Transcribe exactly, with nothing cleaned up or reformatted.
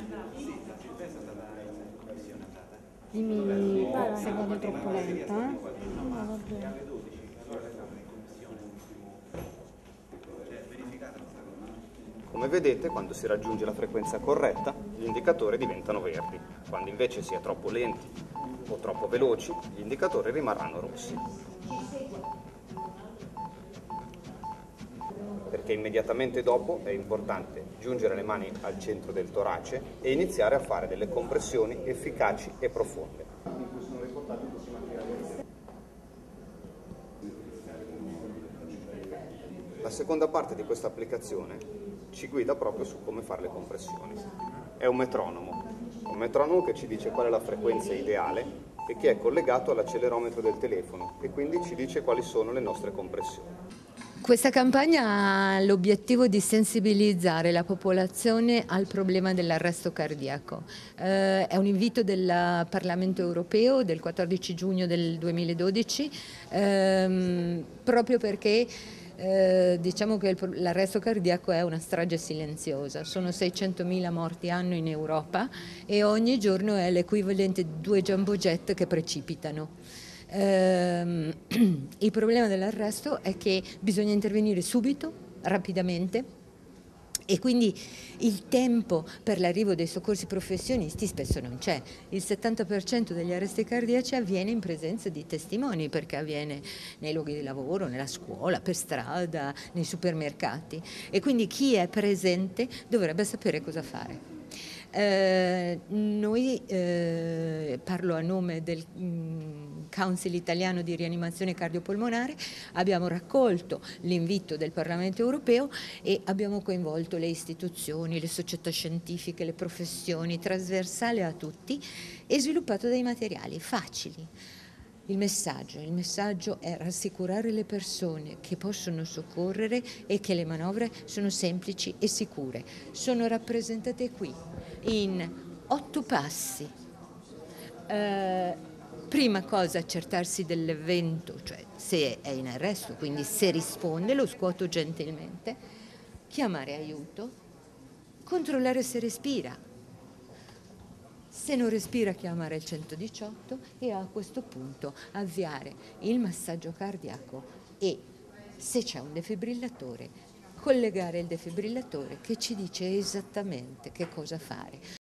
Dimmi se vado troppo lenta. No, vabbè. Come vedete, quando si raggiunge la frequenza corretta, gli indicatori diventano verdi. Quando invece si è troppo lenti o troppo veloci, gli indicatori rimarranno rossi. Perché immediatamente dopo è importante giungere le mani al centro del torace e iniziare a fare delle compressioni efficaci e profonde. In cui sono riportati tutti i materiali. La seconda parte di questa applicazione ci guida proprio su come fare le compressioni. È un metronomo, un metronomo che ci dice qual è la frequenza ideale e che è collegato all'accelerometro del telefono e quindi ci dice quali sono le nostre compressioni. Questa campagna ha l'obiettivo di sensibilizzare la popolazione al problema dell'arresto cardiaco. Eh, è un invito del Parlamento europeo del quattordici giugno del duemiladodici, ehm, proprio perché eh, diciamo che l'arresto cardiaco è una strage silenziosa. Sono seicentomila morti anno in Europa e ogni giorno è l'equivalente di due jumbo jet che precipitano. Eh, il problema dell'arresto è che bisogna intervenire subito, rapidamente, e quindi il tempo per l'arrivo dei soccorsi professionisti spesso non c'è. Il settanta per cento degli arresti cardiaci avviene in presenza di testimoni, perché avviene nei luoghi di lavoro, nella scuola, per strada, nei supermercati, e quindi chi è presente dovrebbe sapere cosa fare. Eh, noi, eh, parlo a nome del mm, Council italiano di rianimazione cardiopolmonare, abbiamo raccolto l'invito del Parlamento europeo e abbiamo coinvolto le istituzioni, le società scientifiche, le professioni, trasversale a tutti, e sviluppato dei materiali facili. Il messaggio, il messaggio è rassicurare le persone che possono soccorrere e che le manovre sono semplici e sicure. Sono rappresentate qui in otto passi. Eh, prima cosa, accertarsi dell'evento, cioè se è in arresto, quindi se risponde, lo scuoto gentilmente, chiamare aiuto, controllare se respira. Se non respira, chiamare il centodiciotto e a questo punto avviare il massaggio cardiaco e, se c'è un defibrillatore, collegare il defibrillatore che ci dice esattamente che cosa fare.